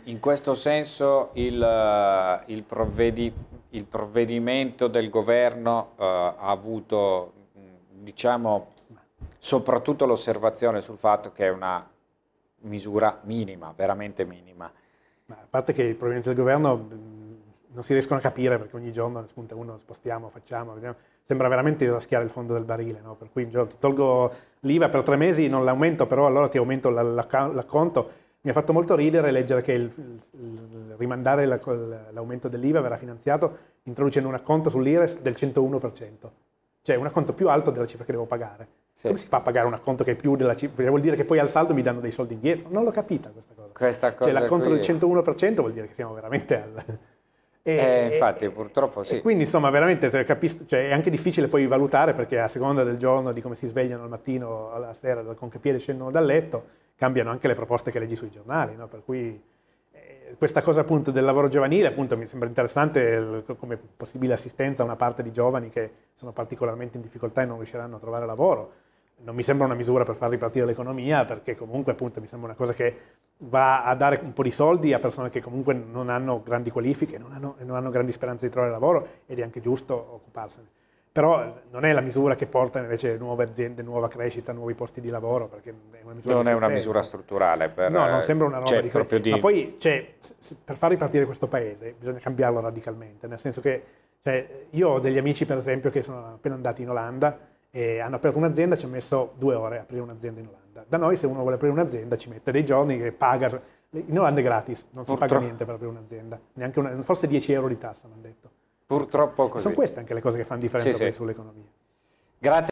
In questo senso il provvedimento del governo ha avuto, diciamo, soprattutto l'osservazione sul fatto che è una misura minima, veramente minima. Ma a parte che i provvedimenti del governo non si riescono a capire, perché ogni giorno ne spunta uno, spostiamo, facciamo, vediamo. Sembra veramente raschiare il fondo del barile, no? Per cui ti tolgo l'IVA per 3 mesi, non l'aumento, però allora ti aumento l'acconto. Mi ha fatto molto ridere leggere che rimandare l'aumento dell'IVA verrà finanziato introducendo un acconto sull'IRES del 101%, cioè un acconto più alto della cifra che devo pagare. Sì. Come si fa a pagare un acconto che è più della cifra? Vuol dire che poi al saldo mi danno dei soldi indietro? Non l'ho capita questa cosa. Cioè l'acconto del 101% vuol dire che siamo veramente al... infatti purtroppo sì. E quindi insomma veramente capisco, cioè, è anche difficile poi valutare, perché a seconda del giorno, di come si svegliano al mattino, alla sera, con che piede scendono dal letto, cambiano anche le proposte che leggi sui giornali, no? Per cui questa cosa appunto del lavoro giovanile appunto mi sembra interessante come possibile assistenza a una parte di giovani che sono particolarmente in difficoltà e non riusciranno a trovare lavoro. Non mi sembra una misura per far ripartire l'economia, perché comunque appunto mi sembra una cosa che va a dare un po' di soldi a persone che comunque non hanno grandi qualifiche, non hanno grandi speranze di trovare lavoro, ed è anche giusto occuparsene. Però non è la misura che porta invece nuove aziende, nuova crescita, nuovi posti di lavoro, perché è una misura non è una misura strutturale. No, non sembra una roba di... Ma poi, per far ripartire questo paese bisogna cambiarlo radicalmente, nel senso che io ho degli amici per esempio che sono appena andati in Olanda e hanno aperto un'azienda, ci ha messo 2 ore a aprire un'azienda in Olanda. Da noi se uno vuole aprire un'azienda ci mette dei giorni che paga, in Olanda è gratis, non si paga niente per aprire un'azienda, neanche forse 10 euro di tassa mi hanno detto. Purtroppo così. Sono queste anche le cose che fanno differenza sull'economia. Grazie.